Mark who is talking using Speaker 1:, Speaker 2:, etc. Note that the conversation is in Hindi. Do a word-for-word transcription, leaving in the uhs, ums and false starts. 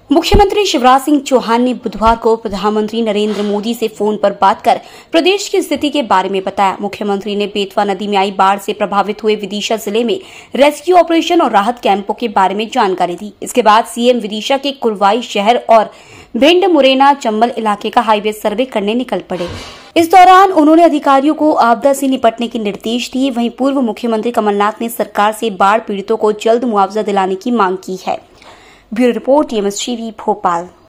Speaker 1: मुख्यमंत्री शिवराज सिंह चौहान ने बुधवार को प्रधानमंत्री नरेंद्र मोदी से फोन पर बात कर प्रदेश की स्थिति के बारे में बताया। मुख्यमंत्री ने बेतवा नदी में आई बाढ़ से प्रभावित हुए विदिशा जिले में रेस्क्यू ऑपरेशन और राहत कैंपों के बारे में जानकारी दी। इसके बाद सीएम विदिशा के कुरवाई शहर और भिंड मुरैना चंबल इलाके का हाईवे सर्वे करने निकल पड़े। इस दौरान उन्होंने अधिकारियों को आपदा से निपटने के निर्देश दिए। वहीं पूर्व मुख्यमंत्री कमलनाथ ने सरकार से बाढ़ पीड़ितों को जल्द मुआवजा दिलाने की मांग की है। Bureau report TMS TV Bhopal.